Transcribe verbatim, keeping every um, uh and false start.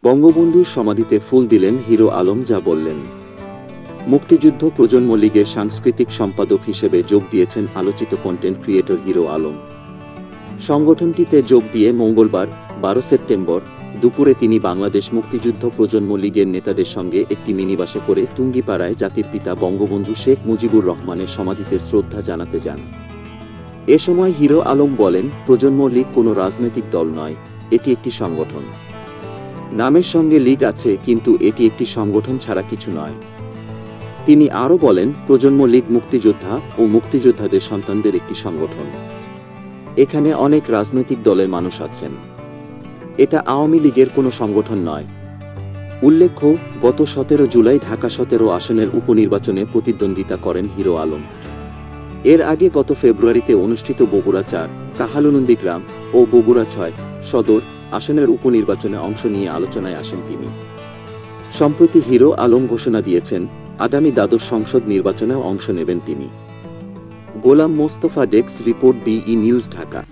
বঙ্গবন্ধুর সমাধিতে ফুল দিলেন হিরো আলম। যা বললেন, মুক্তিযুদ্ধ প্রজন্ম লীগের সাংস্কৃতিক সম্পাদক হিসেবে যোগ দিয়েছেন আলোচিত কন্টেন্ট ক্রিয়েটর হিরো আলম। সংগঠনটিতে যোগ দিয়ে মঙ্গলবার বারো সেপ্টেম্বর দুপুরে তিনি বাংলাদেশ মুক্তিযুদ্ধ প্রজন্ম লীগের নেতাদের সঙ্গে একটি মিনিবাসে করে টুঙ্গিপাড়ায় জাতির পিতা বঙ্গবন্ধু শেখ মুজিবুর রহমানের সমাধিতে শ্রদ্ধা জানাতে যান। এ সময় হিরো আলম বলেন, প্রজন্ম লীগ কোনো রাজনৈতিক দল নয়, এটি একটি সংগঠন। নামের সঙ্গে লীগ আছে, কিন্তু এটি একটি সংগঠন ছাড়া কিছু নয়। তিনি আরও বলেন, প্রজন্ম লীগ মুক্তিযোদ্ধা ও মুক্তিযোদ্ধাদের সন্তানদের একটি সংগঠন। এখানে অনেক রাজনৈতিক দলের মানুষ আছেন। এটা আওয়ামী লীগের কোনো সংগঠন নয়। উল্লেখ্য, গত সতেরো জুলাই ঢাকা সতেরো আসনের উপনির্বাচনে প্রতিদ্বন্দ্বিতা করেন হিরো আলম। এর আগে গত ফেব্রুয়ারিতে অনুষ্ঠিত বগুড়া চার, কাহালুনন্দীগ্রাম ও বগুড়া ছয় সদর আসনের উপনির্বাচনে অংশ নিয়ে আলোচনায় আসেন তিনি। সম্প্রতি হিরো আলম ঘোষণা দিয়েছেন, আগামী দ্বাদশ সংসদ নির্বাচনেও অংশ নেবেন তিনি। Golam Mostafa, desk report, BE news, Dhaka.